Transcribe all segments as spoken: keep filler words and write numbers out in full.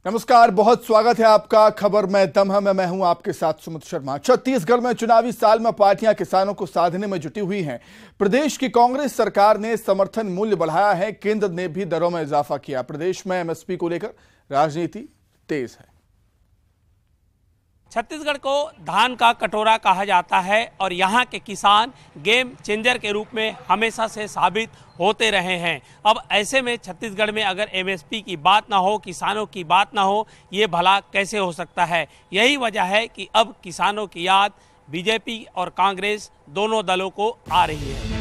नमस्कार, बहुत स्वागत है आपका। खबर में दम है, मैं मैं हूं आपके साथ सुमित शर्मा। छत्तीसगढ़ में चुनावी साल में पार्टियां किसानों को साधने में जुटी हुई हैं। प्रदेश की कांग्रेस सरकार ने समर्थन मूल्य बढ़ाया है, केंद्र ने भी दरों में इजाफा किया। प्रदेश में एमएसपी को लेकर राजनीति तेज है। छत्तीसगढ़ को धान का कटोरा कहा जाता है और यहाँ के किसान गेम चेंजर के रूप में हमेशा से साबित होते रहे हैं। अब ऐसे में छत्तीसगढ़ में अगर एमएसपी की बात ना हो, किसानों की बात ना हो, ये भला कैसे हो सकता है। यही वजह है कि अब किसानों की याद बीजेपी और कांग्रेस दोनों दलों को आ रही है।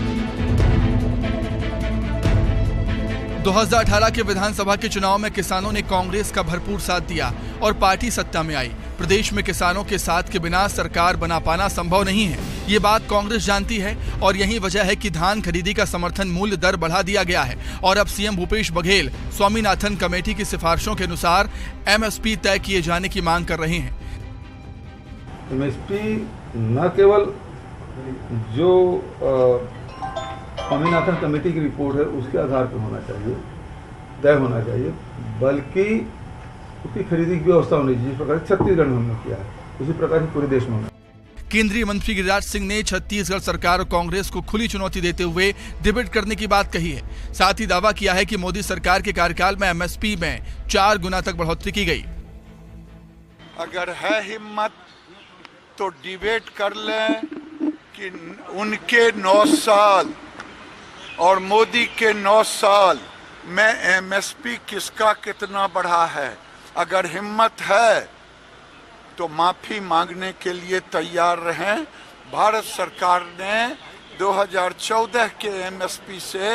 दो हज़ार अठारह के विधानसभा के चुनाव में किसानों ने कांग्रेस का भरपूर साथ दिया और पार्टी सत्ता में आई। प्रदेश में किसानों के साथ के बिना सरकार बना पाना संभव नहीं है, ये बात कांग्रेस जानती है और यही वजह है कि धान खरीदी का समर्थन मूल्य दर बढ़ा दिया गया है और अब सीएम भूपेश बघेल स्वामीनाथन कमेटी की सिफारिशों के अनुसार एमएसपी तय किए जाने की मांग कर रहे हैं। एमएसपी न केवल जो आ, स्वामीनाथन कमेटी की रिपोर्ट है उसके आधार पर होना चाहिए, तय होना चाहिए, बल्कि उसकी खरीदी की व्यवस्था होनी चाहिए। जिस प्रकार छत्तीसगढ़ में हमने किया है उसी प्रकार ही पूरे देश में होना। केंद्रीय मंत्री गिरिराज सिंह ने छत्तीसगढ़ सरकार और कांग्रेस को खुली चुनौती देते हुए डिबेट करने की बात कही है। साथ ही दावा किया है कि मोदी सरकार के कार्यकाल में एमएसपी में चार गुना तक बढ़ोतरी की गई। अगर है हिम्मत तो डिबेट कर लें कि उनके नौ साल और मोदी के नौ साल में एमएसपी किसका कितना बढ़ा है। अगर हिम्मत है तो माफी मांगने के लिए तैयार रहें। भारत सरकार ने दो हज़ार चौदह के एमएसपी से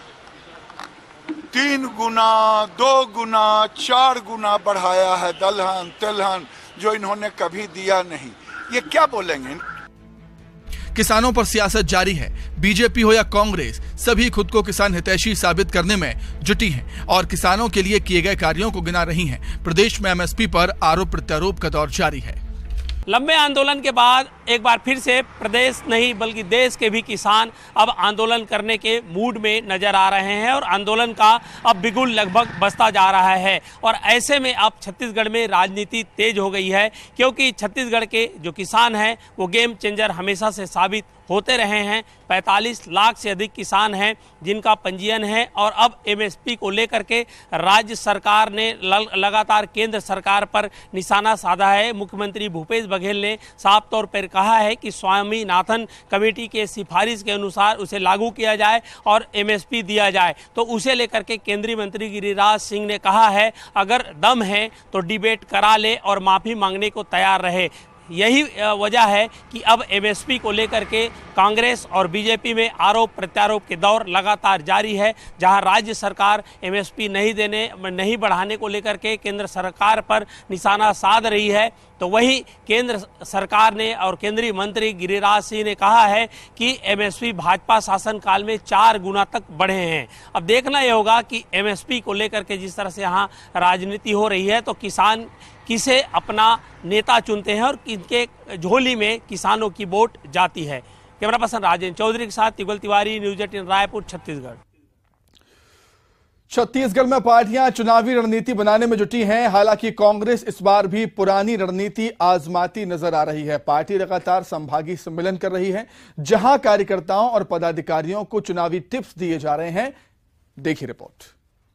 तीन गुना, दो गुना, चार गुना बढ़ाया है दलहन तिलहन, जो इन्होंने कभी दिया नहीं। ये क्या बोलेंगे। किसानों पर सियासत जारी है। बीजेपी हो या कांग्रेस, सभी खुद को किसान हितैषी साबित करने में जुटी हैं और किसानों के लिए किए गए कार्यों को गिना रही हैं। प्रदेश में एमएसपी पर आरोप प्रत्यारोप का दौर जारी है। लंबे आंदोलन के बाद एक बार फिर से प्रदेश नहीं बल्कि देश के भी किसान अब आंदोलन करने के मूड में नजर आ रहे हैं और आंदोलन का अब बिगुल लगभग बसता जा रहा है। और ऐसे में अब छत्तीसगढ़ में राजनीति तेज हो गई है, क्योंकि छत्तीसगढ़ के जो किसान हैं वो गेम चेंजर हमेशा से साबित होते रहे हैं। पैंतालीस लाख से अधिक किसान हैं जिनका पंजीयन है और अब एमएसपी को लेकर के राज्य सरकार ने लगातार केंद्र सरकार पर निशाना साधा है। मुख्यमंत्री भूपेश बघेल ने साफ तौर पर कहा है कि स्वामीनाथन कमेटी के सिफारिश के अनुसार उसे लागू किया जाए और एमएसपी दिया जाए। तो उसे लेकर के केंद्रीय मंत्री गिरिराज सिंह ने कहा है अगर दम है तो डिबेट करा ले और माफी मांगने को तैयार रहे। यही वजह है कि अब एमएसपी को लेकर के कांग्रेस और बीजेपी में आरोप प्रत्यारोप के दौर लगातार जारी है। जहां राज्य सरकार एमएसपी नहीं देने नहीं बढ़ाने को लेकर के केंद्र सरकार पर निशाना साध रही है, तो वही केंद्र सरकार ने और केंद्रीय मंत्री गिरिराज सिंह ने कहा है कि एमएसपी भाजपा शासनकाल में चार गुना तक बढ़े हैं। अब देखना यह होगा कि एमएसपी को लेकर के जिस तरह से यहाँ राजनीति हो रही है तो किसान किसे अपना नेता चुनते हैं और किनके झोली में किसानों की वोट जाती है। कैमरा पर्सन राजेंद्र चौधरी के साथ युगल तिवारी, न्यूज एटीन रायपुर, छत्तीसगढ़। छत्तीसगढ़ में पार्टियां चुनावी रणनीति बनाने में जुटी हैं। हालांकि कांग्रेस इस बार भी पुरानी रणनीति आजमाती नजर आ रही है। पार्टी लगातार संभागीय सम्मेलन कर रही है, जहां कार्यकर्ताओं और पदाधिकारियों को चुनावी टिप्स दिए जा रहे हैं। देखिए रिपोर्ट।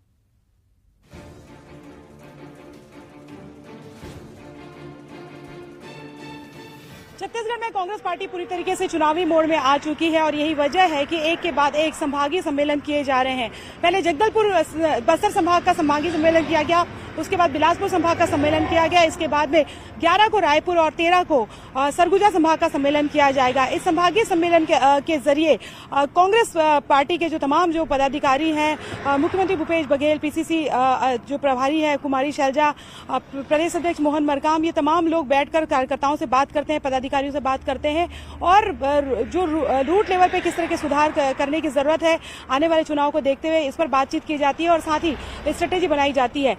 छत्तीसगढ़ में कांग्रेस पार्टी पूरी तरीके से चुनावी मोड में आ चुकी है और यही वजह है कि एक के बाद एक संभागीय सम्मेलन किए जा रहे हैं। पहले जगदलपुर बस्तर संभाग का संभागीय सम्मेलन किया गया, उसके बाद बिलासपुर संभाग का सम्मेलन किया गया, इसके बाद में ग्यारह को रायपुर और तेरह को सरगुजा संभाग का सम्मेलन किया जाएगा। इस संभागीय सम्मेलन के, के जरिए कांग्रेस पार्टी के जो तमाम जो पदाधिकारी हैं, मुख्यमंत्री भूपेश बघेल, पीसीसी जो प्रभारी है कुमारी शैलजा, प्रदेश अध्यक्ष मोहन मरकाम, ये तमाम लोग बैठकर कार्यकर्ताओं से बात करते हैं, पदाधिकारियों से बात करते हैं और जो रूट लेवल पे किस तरह के सुधार करने की जरूरत है आने वाले चुनाव को देखते हुए इस पर बातचीत की जाती है और साथ ही स्ट्रेटेजी बनाई जाती है। कांग्रेस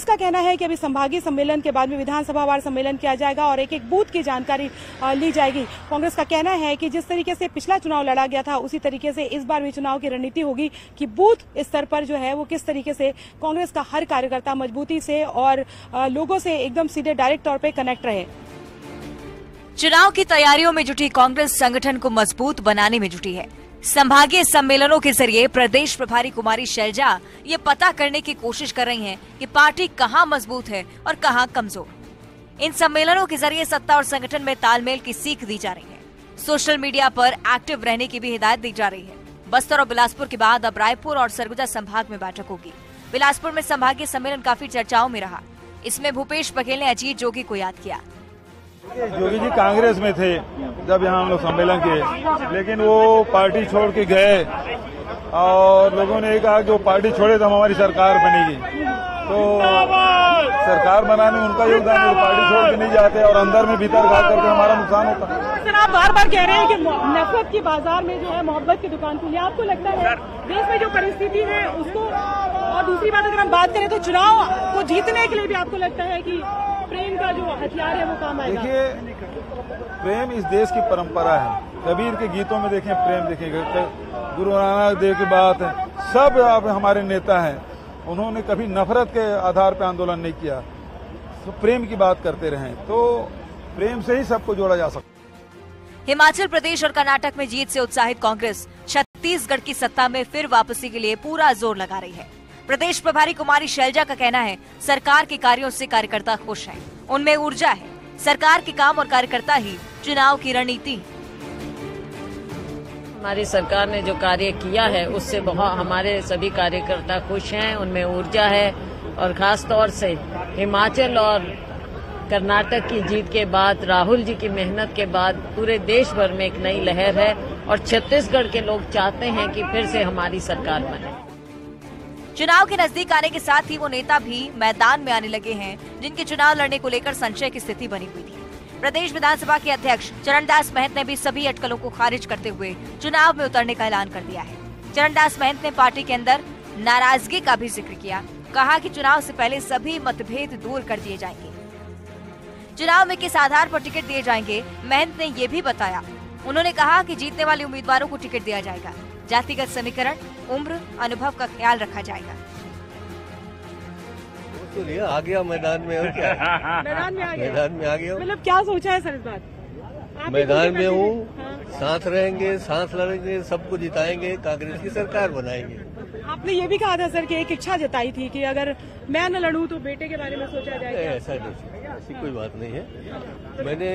कांग्रेस का कहना है कि अभी संभागीय सम्मेलन के बाद में विधानसभा वार सम्मेलन किया जाएगा और एक एक बूथ की जानकारी ली जाएगी। कांग्रेस का कहना है कि जिस तरीके से पिछला चुनाव लड़ा गया था उसी तरीके से इस बार भी चुनाव की रणनीति होगी कि बूथ स्तर पर जो है वो किस तरीके से कांग्रेस का हर कार्यकर्ता मजबूती से और लोगों से एकदम सीधे डायरेक्ट तौर पर कनेक्ट रहे। चुनाव की तैयारियों में जुटी कांग्रेस संगठन को मजबूत बनाने में जुटी है। संभागीय सम्मेलनों के जरिए प्रदेश प्रभारी कुमारी शैलजा ये पता करने की कोशिश कर रही हैं कि पार्टी कहां मजबूत है और कहां कमजोर। इन सम्मेलनों के जरिए सत्ता और संगठन में तालमेल की सीख दी जा रही है। सोशल मीडिया पर एक्टिव रहने की भी हिदायत दी जा रही है। बस्तर और बिलासपुर के बाद अब रायपुर और सरगुजा संभाग में बैठक होगी। बिलासपुर में संभागीय सम्मेलन काफी चर्चाओं में रहा। इसमें भूपेश बघेल ने अजीत जोगी को याद किया। जोगी जी कांग्रेस में थे जब यहाँ हम लोग सम्मेलन किए, लेकिन वो पार्टी छोड़ के गए और लोगों ने कहा कि वो पार्टी छोड़े तो हमारी सरकार बनेगी। तो सरकार बनाने में उनका योगदान है, पार्टी छोड़ के नहीं जाते और अंदर में भीतर घात करके हमारा नुकसान होता है। सर, आप बार बार कह रहे हैं कि नफरत की बाजार में जो है मोहब्बत की दुकान खुली। आपको लगता है देश में जो परिस्थिति है उसको, और दूसरी बात अगर हम बात करें तो चुनाव को जीतने के लिए भी आपको लगता है कि प्रेम का जो हथियार है वो काम आएगा? देखिए, प्रेम इस देश की परंपरा है। कबीर के गीतों में देखें प्रेम देखेंगे, गुरु नानक देव की बात है, सब आप हमारे नेता हैं, उन्होंने कभी नफरत के आधार पर आंदोलन नहीं किया, तो प्रेम की बात करते रहे। तो प्रेम से ही सबको जोड़ा जा सकता। हिमाचल प्रदेश और कर्नाटक में जीत से उत्साहित कांग्रेस छत्तीसगढ़ की सत्ता में फिर वापसी के लिए पूरा जोर लगा रही है। प्रदेश प्रभारी कुमारी शैलजा का कहना है सरकार के कार्यों से कार्यकर्ता खुश हैं, उनमें ऊर्जा है। सरकार के काम और कार्यकर्ता ही चुनाव की रणनीति। हमारी सरकार ने जो कार्य किया है उससे बहुत हमारे सभी कार्यकर्ता खुश हैं, उनमें ऊर्जा है। और खास तौर से हिमाचल और कर्नाटक की जीत के बाद, राहुल जी की मेहनत के बाद पूरे देश भर में एक नई लहर है और छत्तीसगढ़ के लोग चाहते हैं कि फिर से हमारी सरकार बने। चुनाव के नजदीक आने के साथ ही वो नेता भी मैदान में आने लगे हैं जिनके चुनाव लड़ने को लेकर संशय की स्थिति बनी हुई थी। प्रदेश विधानसभा के अध्यक्ष चरणदास महंत ने भी सभी अटकलों को खारिज करते हुए चुनाव में उतरने का ऐलान कर दिया है। चरणदास महंत ने पार्टी के अंदर नाराजगी का भी जिक्र किया। कहा कि चुनाव से पहले सभी मतभेद दूर कर दिए जाएंगे। चुनाव में किस आधार पर टिकट दिए जाएंगे, महंत ने ये भी बताया। उन्होंने कहा कि जीतने वाले उम्मीदवारों को टिकट दिया जाएगा। जातिगत समीकरण, उम्र, अनुभव का ख्याल रखा जाएगा। तो लिया आ गया मैदान में, और क्या मैदान में आ गया मैदान में आ गया। मतलब क्या सोचा है सर इस बार? मैदान में हूँ, हाँ। साथ रहेंगे, साथ लड़ेंगे, सबको जिताएंगे, कांग्रेस की सरकार बनाएंगे। आपने ये भी कहा था सर कि एक इच्छा जताई थी कि अगर मैं न लड़ूं तो बेटे के बारे में सोचा जाएगा। ऐसा नहीं, ऐसी कोई बात नहीं है। मैंने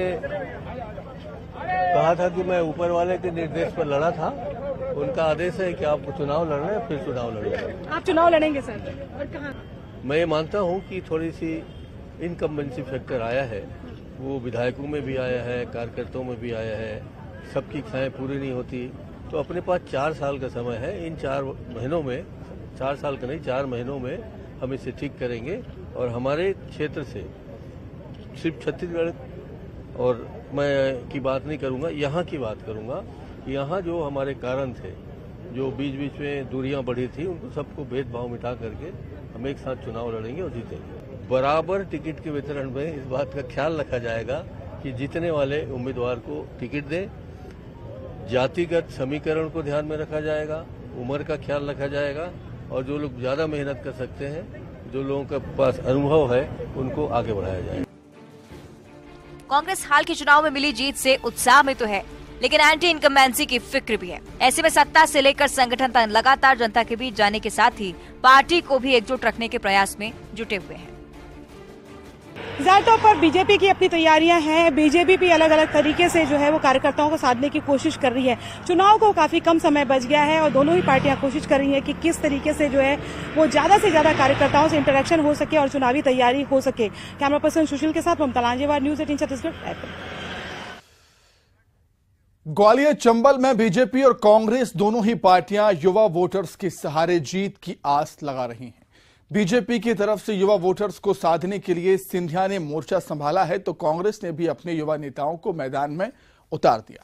कहा था कि मैं ऊपर वाले के निर्देश पर लड़ा था। उनका आदेश है कि आपको चुनाव लड़ना है, फिर चुनाव लड़ेंगे। आप चुनाव लड़ेंगे सर? और कहाँ? मैं ये मानता हूँ कि थोड़ी सी इनकम्बेंसी फैक्टर आया है, वो विधायकों में भी आया है, कार्यकर्ताओं में भी आया है। सबकी इच्छाएं पूरी नहीं होती, तो अपने पास चार साल का समय है। इन चार महीनों में, चार साल का नहीं, चार महीनों में हम इसे ठीक करेंगे और हमारे क्षेत्र से सिर्फ छत्तीसगढ़ और मैं की बात नहीं करूंगा, यहाँ की बात करूंगा। यहाँ जो हमारे कारण थे, जो बीच बीच में दूरियां बढ़ी थी, उनको सबको भेदभाव मिटा करके हम एक साथ चुनाव लड़ेंगे और जीतेंगे। बराबर टिकट के वितरण में इस बात का ख्याल रखा जाएगा कि जीतने वाले उम्मीदवार को टिकट दें। जातिगत समीकरण को ध्यान में रखा जाएगा, उम्र का ख्याल रखा जाएगा और जो लोग ज्यादा मेहनत कर सकते हैं, जो लोगों के पास अनुभव है, उनको आगे बढ़ाया जाएगा। कांग्रेस हाल के चुनाव में मिली जीत से उत्साह में तो है, लेकिन एंटी इनकम्बेंसी की फिक्र भी है। ऐसे में सत्ता से लेकर संगठन तक लगातार जनता के बीच जाने के साथ ही पार्टी को भी एकजुट रखने के प्रयास में जुटे हुए हैं। ज़ाहिर तौर पर बीजेपी की अपनी तैयारियां हैं। बीजेपी भी अलग अलग तरीके से जो है वो कार्यकर्ताओं को साधने की कोशिश कर रही है। चुनाव को काफी कम समय बच गया है और दोनों ही पार्टियां कोशिश कर रही हैं कि किस तरीके से जो है वो ज्यादा से ज्यादा कार्यकर्ताओं से इंटरेक्शन हो सके और चुनावी तैयारी हो सके। कैमरा पर्सन सुशील के साथ ममता लांजेवार, न्यूज एटीन छत्तीसगढ़। ग्वालियर चंबल में बीजेपी और कांग्रेस दोनों ही पार्टियां युवा वोटर्स के सहारे जीत की आस लगा रही हैं। बीजेपी की तरफ से युवा वोटर्स को साधने के लिए सिंधिया ने मोर्चा संभाला है, तो कांग्रेस ने भी अपने युवा नेताओं को मैदान में उतार दिया।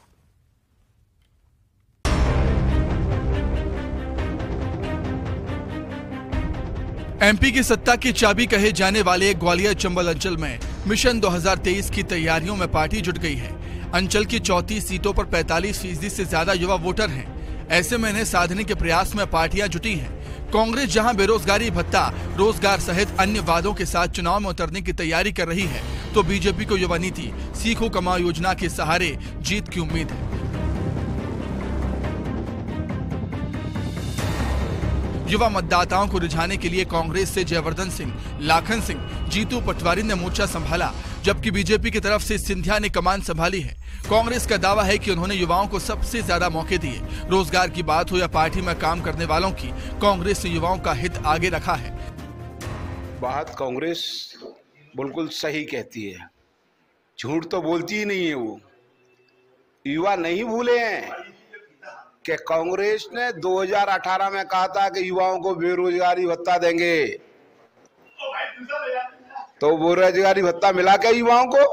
एमपी की सत्ता की चाबी कहे जाने वाले ग्वालियर चंबल अंचल में मिशन दो हज़ार तेईस की तैयारियों में पार्टी जुट गई है। अंचल की चौंतीस सीटों पर पैंतालीस फीसदी से ज्यादा युवा वोटर हैं। ऐसे में इन्हें साधने के प्रयास में पार्टियां जुटी हैं। कांग्रेस जहां बेरोजगारी भत्ता, रोजगार सहित अन्य वादों के साथ चुनाव में उतरने की तैयारी कर रही है, तो बीजेपी को युवा नीति सीखो कमाओ योजना के सहारे जीत की उम्मीद है। युवा मतदाताओं को रिझाने के लिए कांग्रेस से जयवर्धन सिंह, लाखन सिंह, जीतू पटवारी ने मोर्चा संभाला, जबकि बीजेपी की तरफ से सिंधिया ने कमान संभाली है। कांग्रेस का दावा है कि उन्होंने युवाओं को सबसे ज्यादा मौके दिए। रोजगार की बात हो या पार्टी में काम करने वालों की, कांग्रेस ने युवाओं का हित आगे रखा है। बात कांग्रेस बिल्कुल सही कहती है, झूठ तो बोलती ही नहीं है। वो युवा नहीं भूले हैं कि कांग्रेस ने दो हज़ार अठारह में कहा था कि युवाओं को बेरोजगारी भत्ता देंगे, तो बेरोजगारी भत्ता मिला क्या युवाओं को?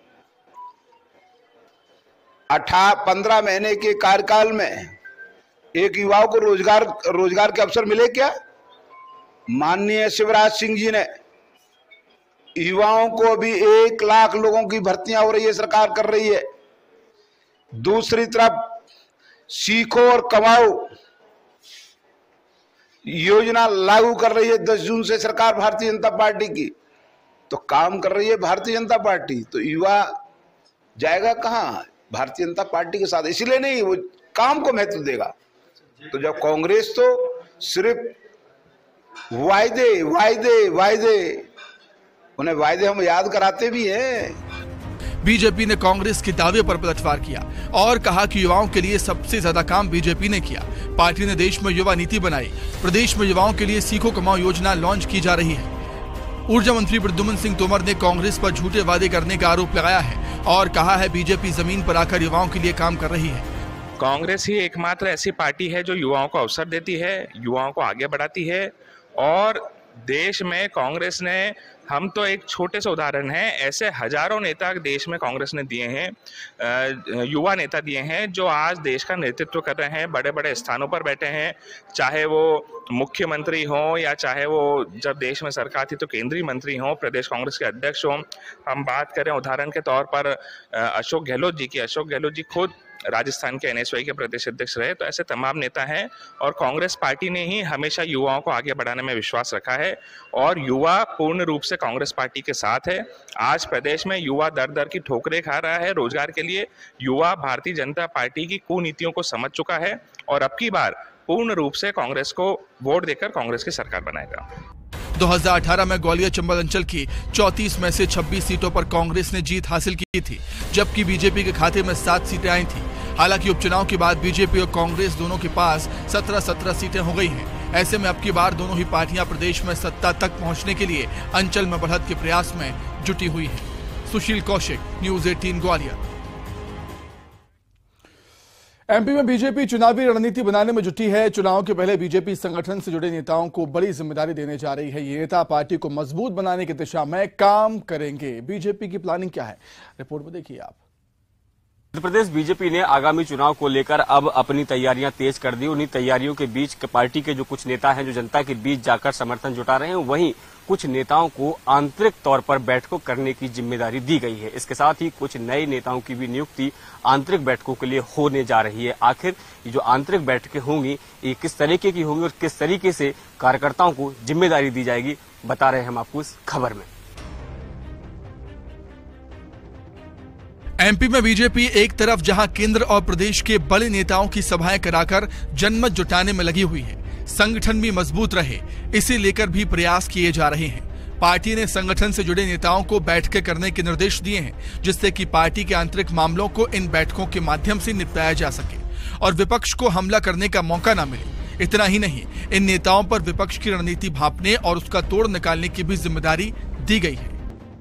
अठारह पंद्रह महीने के कार्यकाल में एक युवाओं को रोजगार रोजगार के अवसर मिले क्या? माननीय शिवराज सिंह जी ने युवाओं को अभी एक लाख लोगों की भर्तियां हो रही है, सरकार कर रही है। दूसरी तरफ सीखो और कमाओ योजना लागू कर रही है दस जून से सरकार भारतीय जनता पार्टी की, तो काम कर रही है भारतीय जनता पार्टी, तो युवा जाएगा कहां? भारतीय जनता पार्टी के साथ। इसलिए नहीं, वो काम को महत्व देगा। तो जब कांग्रेस तो सिर्फ वायदे वायदे वायदे उन्हें वायदे हम याद कराते भी हैं। बीजेपी ने कांग्रेस के दावे पर पलटवार किया और कहा कि युवाओं के लिए सबसे ज्यादा काम बीजेपी ने किया। पार्टी ने देश में युवा नीति बनाई। प्रदेश में युवाओं के लिए सीखो कमाओ योजना लॉन्च की जा रही है। ऊर्जा मंत्री प्रद्युम्न सिंह तोमर ने कांग्रेस पर झूठे वादे करने का आरोप लगाया है और कहा है बीजेपी जमीन पर आकर युवाओं के लिए काम कर रही है। कांग्रेस ही एकमात्र ऐसी पार्टी है जो युवाओं को अवसर देती है, युवाओं को आगे बढ़ाती है। और देश में कांग्रेस ने, हम तो एक छोटे से उदाहरण हैं, ऐसे हजारों नेता देश में कांग्रेस ने दिए हैं, युवा नेता दिए हैं जो आज देश का नेतृत्व कर रहे हैं, बड़े बड़े स्थानों पर बैठे हैं, चाहे वो मुख्यमंत्री हों या चाहे वो जब देश में सरकार थी तो केंद्रीय मंत्री हों, प्रदेश कांग्रेस के अध्यक्ष हों। हम बात करें उदाहरण के तौर पर अशोक गहलोत जी की, अशोक गहलोत जी खुद राजस्थान के एन एस वाई के प्रदेश अध्यक्ष रहे। तो ऐसे तमाम नेता हैं और कांग्रेस पार्टी ने ही हमेशा युवाओं को आगे बढ़ाने में विश्वास रखा है और युवा पूर्ण रूप से कांग्रेस पार्टी के साथ है। आज प्रदेश में युवा दर दर की ठोकरें खा रहा है रोजगार के लिए। युवा भारतीय जनता पार्टी की कुनीतियों को समझ चुका है और अब की बार पूर्ण रूप से कांग्रेस को वोट देकर कांग्रेस की सरकार बनाएगा। दो हज़ार अठारह में ग्वालियर चंबल अंचल की चौंतीस में से छब्बीस सीटों पर कांग्रेस ने जीत हासिल की थी, जबकि बीजेपी के खाते में सात सीटें आई थी। हालांकि उपचुनाव के बाद बीजेपी और कांग्रेस दोनों के पास सत्रह सत्रह सीटें हो गई हैं। ऐसे में अब की बार दोनों ही पार्टियां प्रदेश में सत्ता तक पहुंचने के लिए अंचल में बढ़त के प्रयास में जुटी हुई हैं। सुशील कौशिक, न्यूज अठारह ग्वालियर। एमपी में बीजेपी चुनावी रणनीति बनाने में जुटी है। चुनाव के पहले बीजेपी संगठन से जुड़े नेताओं को बड़ी जिम्मेदारी देने जा रही है। ये नेता पार्टी को मजबूत बनाने की दिशा में काम करेंगे। बीजेपी की प्लानिंग क्या है, रिपोर्ट में देखिए आप। मध्य प्रदेश बीजेपी ने आगामी चुनाव को लेकर अब अपनी तैयारियां तेज कर दी। उन्हीं तैयारियों के बीच पार्टी के जो कुछ नेता हैं जो जनता के बीच जाकर समर्थन जुटा रहे हैं, वहीं कुछ नेताओं को आंतरिक तौर पर बैठकों करने की जिम्मेदारी दी गई है। इसके साथ ही कुछ नए नेताओं की भी नियुक्ति आंतरिक बैठकों के लिए होने जा रही है। आखिर ये जो आंतरिक बैठकें होंगी ये किस तरीके की होंगी और किस तरीके से कार्यकर्ताओं को जिम्मेदारी दी जाएगी, बता रहे हैं हम आपको इस खबर में। एमपी में बीजेपी एक तरफ जहां केंद्र और प्रदेश के बड़े नेताओं की सभाएं कराकर जनमत जुटाने में लगी हुई है, संगठन भी मजबूत रहे इसे लेकर भी प्रयास किए जा रहे हैं। पार्टी ने संगठन से जुड़े नेताओं को बैठकें करने के निर्देश दिए हैं, जिससे कि पार्टी के आंतरिक मामलों को इन बैठकों के माध्यम से निपटाया जा सके और विपक्ष को हमला करने का मौका न मिले। इतना ही नहीं, इन नेताओं पर विपक्ष की रणनीति भांपने और उसका तोड़ निकालने की भी जिम्मेदारी दी गई है।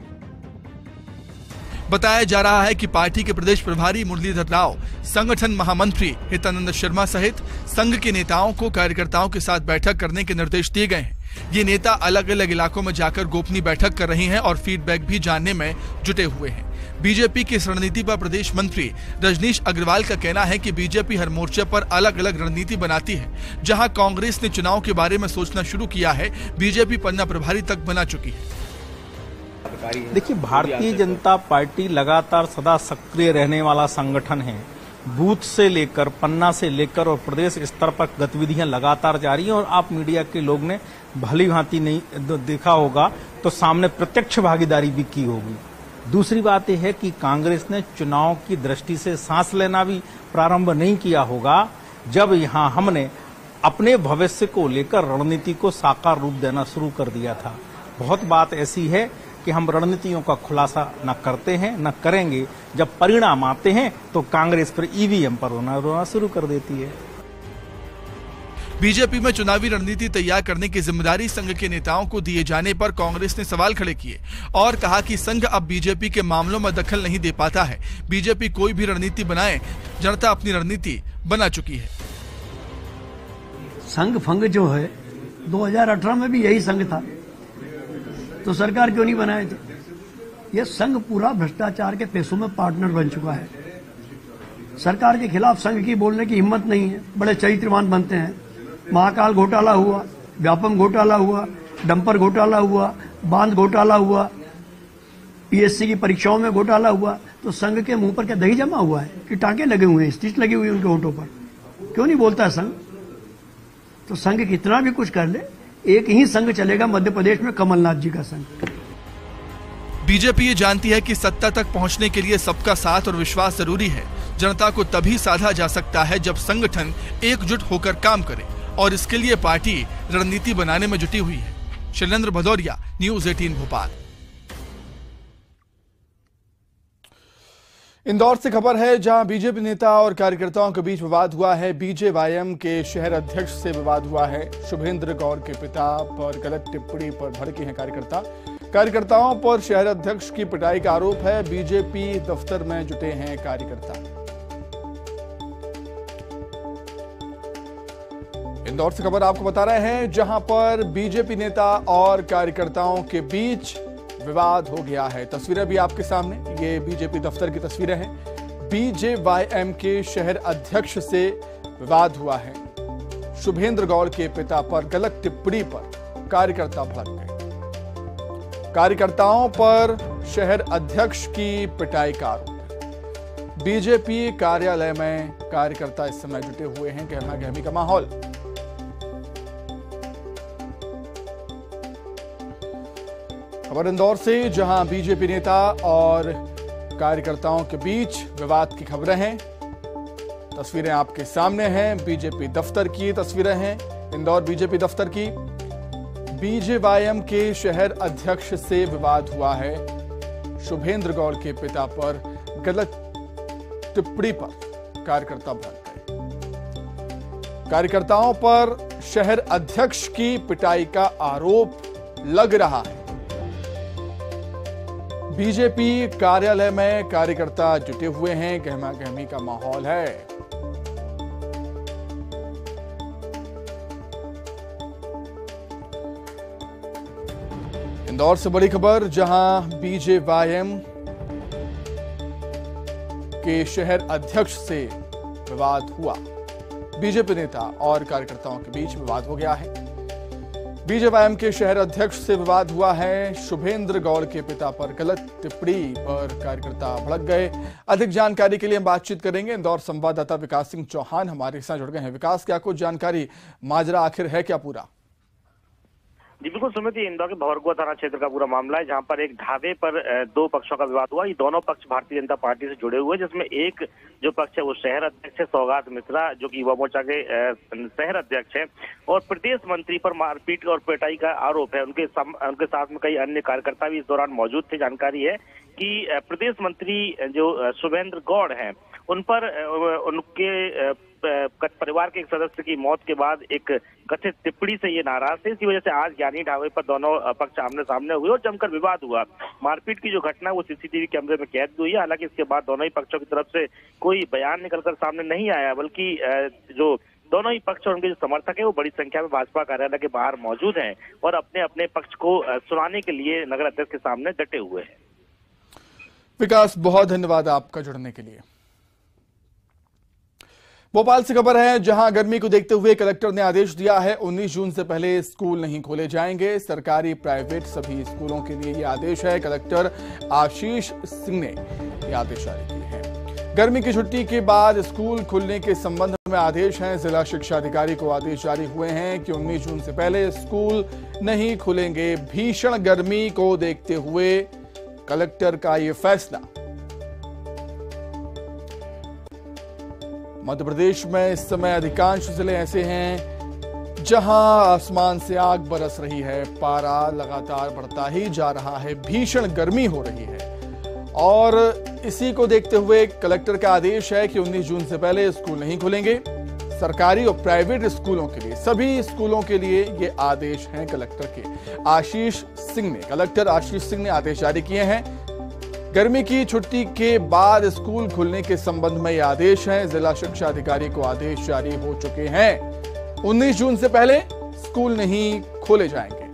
बताया जा रहा है कि पार्टी के प्रदेश प्रभारी मुरलीधर राव, संगठन महामंत्री हितानंद शर्मा सहित संघ के नेताओं को कार्यकर्ताओं के साथ बैठक करने के निर्देश दिए गए हैं। ये नेता अलग अलग इलाकों में जाकर गोपनीय बैठक कर रहे हैं और फीडबैक भी जानने में जुटे हुए हैं। बीजेपी की इस रणनीति पर प्रदेश मंत्री रजनीश अग्रवाल का कहना है कि बीजेपी हर मोर्चे पर अलग अलग रणनीति बनाती है। जहां कांग्रेस ने चुनाव के बारे में सोचना शुरू किया है, बीजेपी पन्ना प्रभारी तक बना चुकी है। देखिए, भारतीय जनता पार्टी लगातार सदा सक्रिय रहने वाला संगठन है। बूथ से लेकर, पन्ना से लेकर और प्रदेश स्तर पर गतिविधियां लगातार जारी हैं और आप मीडिया के लोग ने भली भांति नहीं देखा होगा तो सामने प्रत्यक्ष भागीदारी भी की होगी। दूसरी बात यह है कि कांग्रेस ने चुनाव की दृष्टि से सांस लेना भी प्रारंभ नहीं किया होगा जब यहां हमने अपने भविष्य को लेकर रणनीति को साकार रूप देना शुरू कर दिया था। बहुत बात ऐसी है कि हम रणनीतियों का खुलासा न करते हैं न करेंगे। जब परिणाम आते हैं तो कांग्रेस पर ईवीएम पर रोना रोना शुरू कर देती है। बीजेपी में चुनावी रणनीति तैयार करने की जिम्मेदारी संघ के नेताओं को दिए जाने पर कांग्रेस ने सवाल खड़े किए और कहा कि संघ अब बीजेपी के मामलों में दखल नहीं दे पाता है। बीजेपी कोई भी रणनीति बनाए, जनता अपनी रणनीति बना चुकी है। संघ फंग जो है दो हज़ार अठारह में भी यही संघ था, तो सरकार क्यों नहीं बनाए थे? यह संघ पूरा भ्रष्टाचार के पैसों में पार्टनर बन चुका है। सरकार के खिलाफ संघ की बोलने की हिम्मत नहीं है। बड़े चरित्रवान बनते हैं। महाकाल घोटाला हुआ, व्यापम घोटाला हुआ, डंपर घोटाला हुआ, बांध घोटाला हुआ, पीएससी की परीक्षाओं में घोटाला हुआ, तो संघ के मुंह पर क्या दही जमा हुआ है कि टांके लगे हुए हैं, स्टिच लगी हुई है उनके होठों पर? क्यों नहीं बोलता है संघ? तो संघ कितना भी कुछ कर ले, एक ही संघ चलेगा मध्य प्रदेश में, कमलनाथ जी का संघ। बीजेपी ये जानती है कि सत्ता तक पहुंचने के लिए सबका साथ और विश्वास जरूरी है। जनता को तभी साधा जा सकता है जब संगठन एकजुट होकर काम करे और इसके लिए पार्टी रणनीति बनाने में जुटी हुई है। शैलेंद्र भदौरिया, न्यूज़ अठारह भोपाल। इंदौर से खबर है, जहां बीजेपी नेता और कार्यकर्ताओं के बीच विवाद हुआ है। बीजेवाईएम के शहर अध्यक्ष से विवाद हुआ है। शुभेंद्र गौर के पिता पर गलत टिप्पणी पर भड़के हैं कार्यकर्ता। कार्यकर्ताओं पर शहर अध्यक्ष की पिटाई का आरोप है। बीजेपी दफ्तर में जुटे हैं कार्यकर्ता। इंदौर से खबर आपको बता रहे हैं, जहां पर बीजेपी नेता और कार्यकर्ताओं के बीच विवाद हो गया है। तस्वीरें भी आपके सामने, ये बीजेपी दफ्तर की तस्वीरें हैं। बीजेवाईएम के शहर अध्यक्ष से विवाद हुआ है। शुभेंद्र गौर के पिता पर गलत टिप्पणी पर कार्यकर्ता भड़क गए। कार्यकर्ताओं पर शहर अध्यक्ष की पिटाई का आरोप है। बीजेपी कार्यालय में कार्यकर्ता इस समय जुटे हुए हैं। गहमा गहमी का माहौल। खबर इंदौर से, जहां बीजेपी नेता और कार्यकर्ताओं के बीच विवाद की खबरें हैं। तस्वीरें आपके सामने हैं। बीजेपी दफ्तर की तस्वीरें हैं, इंदौर बीजेपी दफ्तर की। बीजेवाईएम के शहर अध्यक्ष से विवाद हुआ है। शुभेंद्र गौर के पिता पर गलत टिप्पणी पर कार्यकर्ता भड़क गए। कार्यकर्ताओं पर शहर अध्यक्ष की पिटाई का आरोप लग रहा है। बीजेपी कार्यालय में कार्यकर्ता जुटे हुए हैं। गहमा गहमी का माहौल है। इंदौर से बड़ी खबर, जहां बीजेवाईएम के शहर अध्यक्ष से विवाद हुआ। बीजेपी नेता और कार्यकर्ताओं के बीच विवाद हो गया है। बीजेवाईएम के शहर अध्यक्ष से विवाद हुआ है। शुभेंद्र गौर के पिता पर गलत टिप्पणी पर कार्यकर्ता भड़क गए। अधिक जानकारी के लिए हम बातचीत करेंगे। इंदौर संवाददाता विकास सिंह चौहान हमारे साथ जुड़ गए हैं। विकास, क्या कुछ जानकारी, माजरा आखिर है क्या पूरा? जी बिल्कुल सुमित, ये इंदौर के भंवरगुआ थाना क्षेत्र का पूरा मामला है, जहां पर एक ढाबे पर दो पक्षों का विवाद हुआ। ये दोनों पक्ष भारतीय जनता पार्टी से जुड़े हुए, जिसमें एक जो पक्ष है वो शहर अध्यक्ष है सौगात मिश्रा, जो कि युवा मोर्चा के शहर अध्यक्ष है, और प्रदेश मंत्री पर मारपीट और पिटाई का आरोप है। उनके सम, उनके साथ में कई अन्य कार्यकर्ता भी इस दौरान मौजूद थे। जानकारी है कि प्रदेश मंत्री जो शुभेंद्र गौड़ हैं, उन पर उनके परिवार के एक सदस्य की मौत के बाद एक कथित टिप्पणी से ये नाराज थे। इसी वजह से आज ज्ञानी ढाबे पर दोनों पक्ष आमने सामने हुए और जमकर विवाद हुआ। मारपीट की जो घटना है वो सीसीटीवी कैमरे में कैद हुई है। हालांकि इसके बाद दोनों ही पक्षों की तरफ से कोई बयान निकलकर सामने नहीं आया, बल्कि जो दोनों ही पक्ष और उनके जो समर्थक है वो बड़ी संख्या में भाजपा कार्यालय के बाहर मौजूद हैं और अपने अपने पक्ष को सुनाने के लिए नगर अध्यक्ष के सामने डटे हुए हैं। विकास, बहुत धन्यवाद आपका जुड़ने के लिए। भोपाल से खबर है, जहां गर्मी को देखते हुए कलेक्टर ने आदेश दिया है उन्नीस जून से पहले स्कूल नहीं खोले जाएंगे। सरकारी प्राइवेट सभी स्कूलों के लिए यह आदेश है। कलेक्टर आशीष सिंह ने यह आदेश जारी किए हैं। गर्मी की छुट्टी के बाद स्कूल खुलने के संबंध में आदेश हैं। जिला शिक्षा अधिकारी को आदेश जारी हुए हैं कि उन्नीस जून से पहले स्कूल नहीं खुलेंगे। भीषण गर्मी को देखते हुए कलेक्टर का यह फैसला। मध्य प्रदेश में इस समय अधिकांश जिले ऐसे हैं जहां आसमान से आग बरस रही है। पारा लगातार बढ़ता ही जा रहा है, भीषण गर्मी हो रही है और इसी को देखते हुए कलेक्टर का आदेश है कि उन्नीस जून से पहले स्कूल नहीं खुलेंगे। सरकारी और प्राइवेट स्कूलों के लिए, सभी स्कूलों के लिए ये आदेश हैं कलेक्टर के। आशीष सिंह ने कलेक्टर आशीष सिंह ने आदेश जारी किए हैं। गर्मी की छुट्टी के बाद स्कूल खुलने के संबंध में यह आदेश है। जिला शिक्षा अधिकारी को आदेश जारी हो चुके हैं। उन्नीस जून से पहले स्कूल नहीं खोले जाएंगे,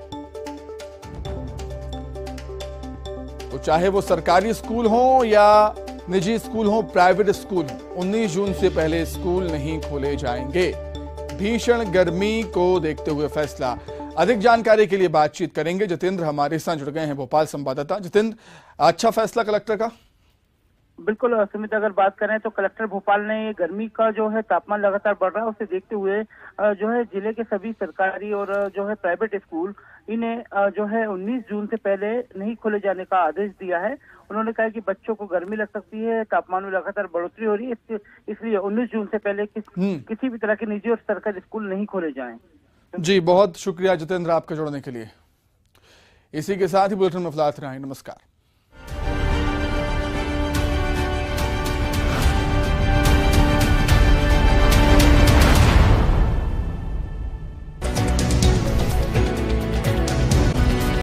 तो चाहे वो सरकारी स्कूल हो या निजी स्कूल हो, प्राइवेट स्कूल हो, उन्नीस जून से पहले स्कूल नहीं खोले जाएंगे। भीषण गर्मी को देखते हुए फैसला। अधिक जानकारी के लिए बातचीत करेंगे। जितेंद्र हमारे साथ जुड़ गए हैं, भोपाल संवाददाता। जितेंद्र, अच्छा फैसला कलेक्टर का? बिल्कुल सुमित, अगर बात करें तो कलेक्टर भोपाल ने गर्मी का जो है तापमान लगातार बढ़ रहा है, उसे देखते हुए जो है जिले के सभी सरकारी और जो है प्राइवेट स्कूल इन्हें जो है उन्नीस जून से पहले नहीं खोले जाने का आदेश दिया है। उन्होंने कहा कि बच्चों को गर्मी लग सकती है, तापमान में लगातार बढ़ोतरी हो रही है, इसलिए उन्नीस जून से पहले किस, किसी भी तरह के निजी और सरकारी स्कूल नहीं खोले जाएं। जी, बहुत शुक्रिया जितेंद्र आपका जुड़ने के लिए। इसी के साथ ही बुलेटिन में फिलहाल इतना ही। नमस्कार।